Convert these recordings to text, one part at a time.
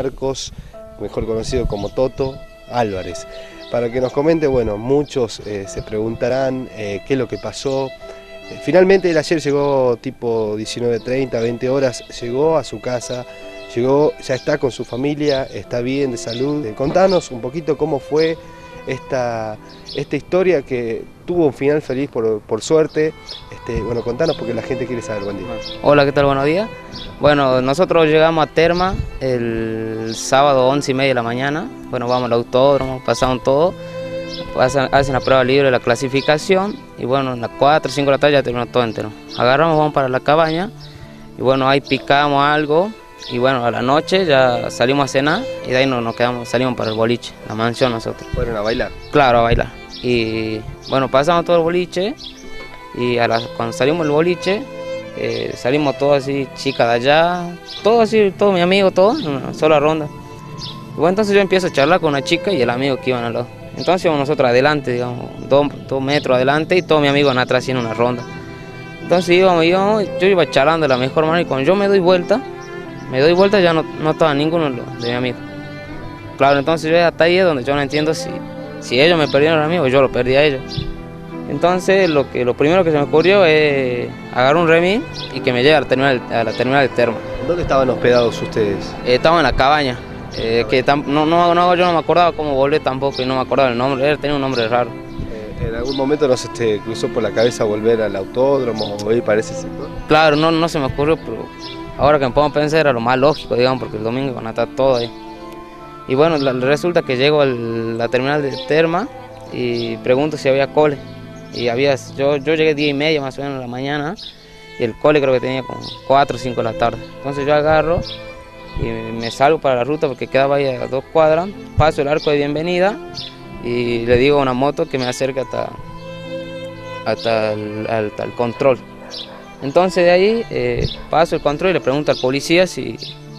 Marcos, mejor conocido como Toto Álvarez, para que nos comente. Bueno, muchos se preguntarán qué es lo que pasó. Finalmente él ayer llegó tipo 19:30, 20 horas, llegó a su casa, ya está con su familia, está bien de salud. Contanos un poquito cómo fue esta historia que tuvo un final feliz por suerte. Bueno, contanos porque la gente quiere saber. Buen día. Hola, ¿qué tal? Buenos días. Bueno, nosotros llegamos a Terma el sábado 11:30 de la mañana. Bueno, vamos al autódromo, pasamos todo, hacen la prueba libre de la clasificación y bueno, a las 4 o 5 de la tarde ya terminó todo entero. Agarramos, vamos para la cabaña y bueno, ahí picamos algo y bueno, a la noche ya salimos a cenar y de ahí nos quedamos, salimos para el boliche, la mansión nosotros. ¿Fueron a bailar? Claro, a bailar. Y bueno, pasamos todo el boliche y cuando salimos del boliche, salimos todos así, chicas de allá, todos así, todos mis amigos, todos, en una sola ronda. Y bueno, entonces yo empiezo a charlar con una chica y el amigo que iban al lado. Entonces íbamos nosotros adelante, digamos, 2 metros adelante y todos mis amigos atrás haciendo una ronda. Entonces íbamos, yo iba charlando de la mejor manera y cuando yo me doy vuelta ya no estaba ninguno de mis amigos. Claro, entonces yo hasta ahí es donde yo no entiendo si ellos me perdieron a mí o yo lo perdí a ellos. Entonces lo primero que se me ocurrió es agarrar un remis y que me lleve a la terminal de Terma. ¿Dónde estaban hospedados ustedes? Estaban en la cabaña, que yo no me acordaba cómo volver tampoco y no me acordaba el nombre, tenía un nombre raro. ¿En algún momento no se te cruzó por la cabeza volver al autódromo o ir para ese sector? Claro, no se me ocurrió, pero ahora que me pongo a pensar era lo más lógico, digamos, porque el domingo van a estar todo ahí. Y bueno, resulta que llego a la terminal de Terma y pregunto si había cole. Y yo llegué 10:30 más o menos de la mañana y el cole creo que tenía como 4 o 5 de la tarde. Entonces yo agarro y me salgo para la ruta porque quedaba ahí a 2 cuadras, paso el arco de bienvenida y le digo a una moto que me acerque hasta el control. Entonces de ahí paso el control y le pregunto al policía si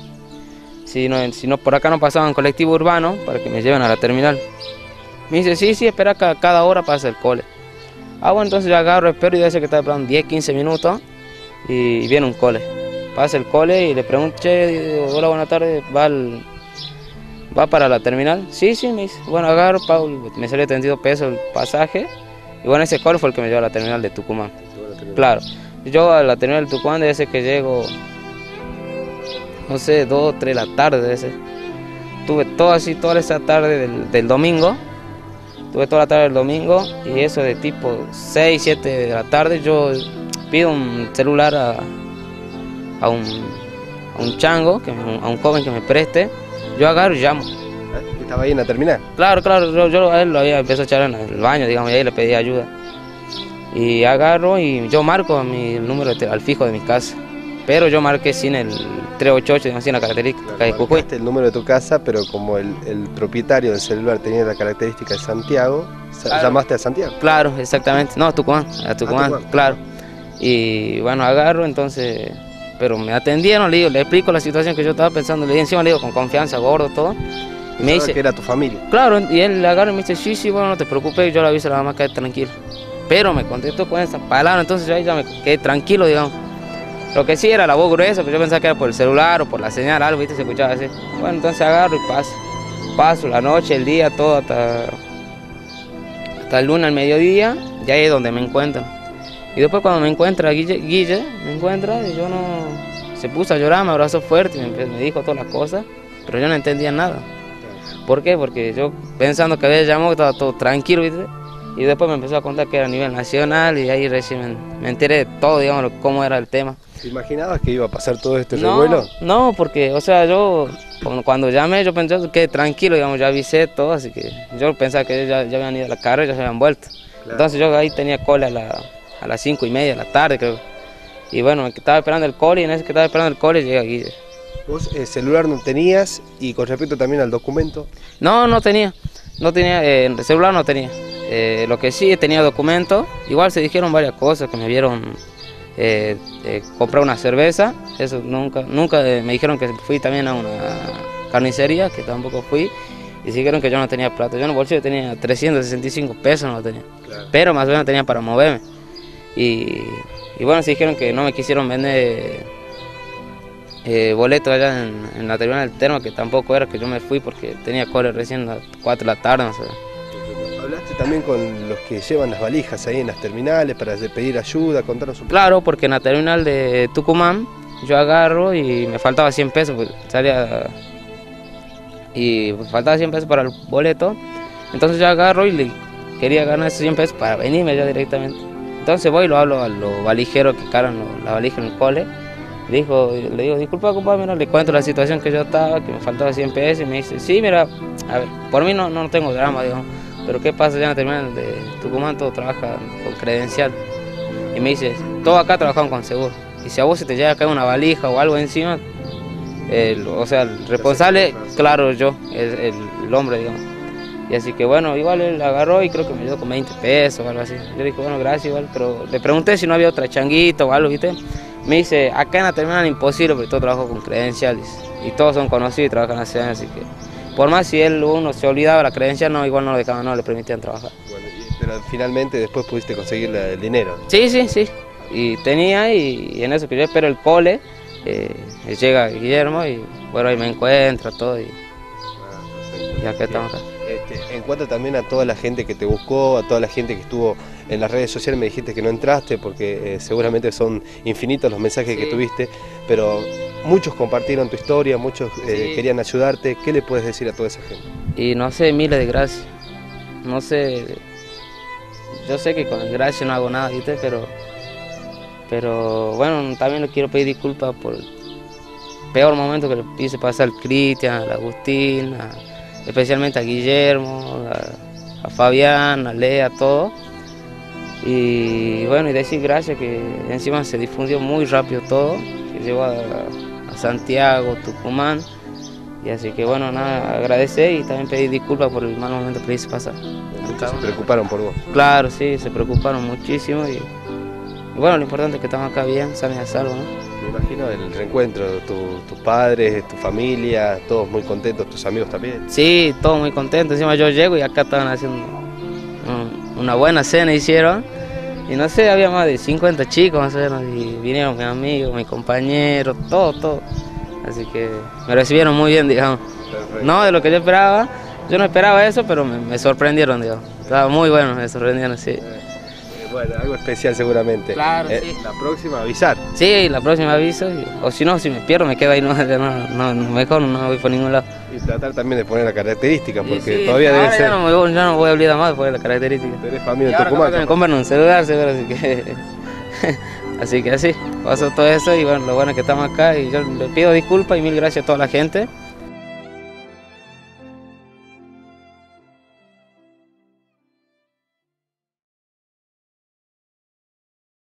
no por acá no pasaba un colectivo urbano para que me lleven a la terminal. Me dice, sí, espera que cada hora pasa el cole. Bueno, entonces yo agarro, espero y dice que está esperando 10, 15 minutos y viene un cole. Pasa el cole y le pregunto, che, hola, buenas tardes, ¿va para la terminal? Sí, me dice. Bueno, agarro, pago, me salió 32 pesos el pasaje y bueno, ese cole fue el que me llevó a la terminal de Tucumán. Claro, yo a la terminal de Tucumán debe ser que llego, no sé, 2 o 3 de la tarde debe ser. Tuve toda esa tarde del domingo. Tuve toda la tarde del domingo y eso de tipo 6, 7 de la tarde yo pido un celular a un chango, a un joven que me preste, yo agarro y llamo. ¿Estaba ahí en la terminal? Claro, yo a él lo había empezado a echar en el baño, digamos, y ahí le pedí ayuda. Y agarro y yo marco el número al fijo de mi casa, pero yo marqué sin el 388, digamos, sin la característica de Jujuy. El número de tu casa, pero como el propietario del celular tenía la característica de Santiago, claro. ¿Llamaste a Santiago? Claro, exactamente. No, a Tucumán, claro. Y bueno, agarro, entonces, pero me atendieron, le explico la situación que yo estaba pensando, le digo con confianza, gordo, todo. Y me dice que era tu familia. Claro, y él le agarra y me dice, sí, bueno, no te preocupes, yo le aviso a la mamá, quédate tranquilo. Pero me contestó con esa palabra, entonces yo ahí ya me quedé tranquilo, digamos. Lo que sí era la voz gruesa, pero yo pensaba que era por el celular o por la señal, algo, ¿viste? Se escuchaba así. Bueno, entonces agarro y paso la noche, el día, todo hasta el lunes al mediodía, y ahí es donde me encuentran. Y después cuando me encuentra Guille me encuentra y se puso a llorar, me abrazó fuerte y me dijo todas las cosas, pero yo no entendía nada. ¿Por qué? Porque yo pensando que había llamado, estaba todo tranquilo, ¿viste? Y después me empezó a contar que era a nivel nacional y ahí recién me enteré de todo, digamos, cómo era el tema. ¿Te imaginabas que iba a pasar todo este revuelo? No, porque, o sea, yo cuando llamé, yo pensé que tranquilo, digamos, ya avisé todo, así que yo pensaba que ya habían ido a la carrera y ya se habían vuelto. Claro. Entonces yo ahí tenía cola a las 5:30 de la tarde, creo. Y bueno, me estaba esperando el cole y en ese que estaba esperando el cole llega Guille. ¿Vos celular no tenías y con respecto también al documento? No tenía, celular no tenía. Lo que sí tenía documento, igual se dijeron varias cosas que me vieron comprar una cerveza, eso nunca me dijeron que fui también a una carnicería, que tampoco fui, y dijeron que yo no tenía plata. Yo en el bolsillo tenía 365 pesos, no lo tenía, claro. Pero más o menos tenía para moverme. Y bueno, se dijeron que no me quisieron vender boleto allá en la terminal del Termo, que tampoco era, que yo me fui porque tenía cole recién a las 4 de la tarde, no sé. ¿Hablaste también con los que llevan las valijas ahí en las terminales para pedir ayuda, contarnos un poco? Claro, porque en la terminal de Tucumán yo agarro y me faltaba 100 pesos, pues salía y me faltaba 100 pesos para el boleto, entonces yo agarro y le quería ganar esos 100 pesos para venirme ya directamente. Entonces voy y lo hablo a los valijeros que cargan la valija en el cole. Le digo, disculpa compadre, mira, le cuento la situación que yo estaba, que me faltaba 100 pesos y me dice, sí, mira, a ver, por mí no tengo drama, digo, pero ¿qué pasa ya en la terminal de Tucumán? Todo trabaja con credencial. Y me dice, todos acá trabajan con seguro. Y si a vos se te llega a caer una valija o algo encima, el responsable, claro, yo, el hombre, digamos. Y así que bueno, igual él agarró y creo que me dio con 20 pesos o algo así. Yo dije, bueno, gracias igual, pero le pregunté si no había otra changuita o algo, ¿viste? Me dice, acá en la terminal imposible porque todo trabajo con credenciales. Y todos son conocidos y trabajan hace años, así que por más si uno se olvidaba la credencial, no, igual no lo dejaban, no le permitían trabajar. Bueno, pero finalmente después pudiste conseguir el dinero. Sí. Y tenía, y en eso que yo espero el cole, llega Guillermo y bueno, ahí me encuentra todo y acá estamos acá. En cuanto también a toda la gente que te buscó, a toda la gente que estuvo en las redes sociales, me dijiste que no entraste porque seguramente son infinitos los mensajes que tuviste, pero muchos compartieron tu historia, muchos querían ayudarte. ¿Qué le puedes decir a toda esa gente? Y no sé, miles de gracias. No sé, yo sé que con el gracias no hago nada, ¿viste? Pero bueno, también le quiero pedir disculpas por el peor momento que le hice pasar al Cristian, al Agustín, especialmente a Guillermo, a Fabián, a Lea, a todo. Y bueno, y decir gracias que encima se difundió muy rápido todo, que llegó a Santiago, Tucumán. Y así que bueno, nada, agradecer y también pedir disculpas por el mal momento que le hice pasar. Muchos se preocuparon por vos. Claro, sí, se preocuparon muchísimo y bueno, lo importante es que estamos acá bien, sanos y a salvo, ¿no? Me imagino el reencuentro, tus padres, tu familia, todos muy contentos, tus amigos también. Sí, todos muy contentos, encima yo llego y acá estaban haciendo una buena cena, hicieron. Y no sé, había más de 50 chicos más o menos, y vinieron mis amigos, mis compañeros, todo. Así que me recibieron muy bien, digamos. Perfecto. No de lo que yo esperaba, yo no esperaba eso, pero me sorprendieron, digamos. Estaba muy bueno, me sorprendieron, sí. Bueno, algo especial seguramente. Claro, sí. La próxima avisar. Sí, la próxima aviso, o si no, si me pierdo me quedo ahí, mejor no voy por ningún lado. Y tratar también de poner la característica, porque sí, todavía debe ser... Ya no voy a olvidar más de poner la característica. Tenés familia en en Tucumán. Me compran un celular, seguro, así que... así que así, pasó todo eso y bueno, lo bueno es que estamos acá y yo le pido disculpas y mil gracias a toda la gente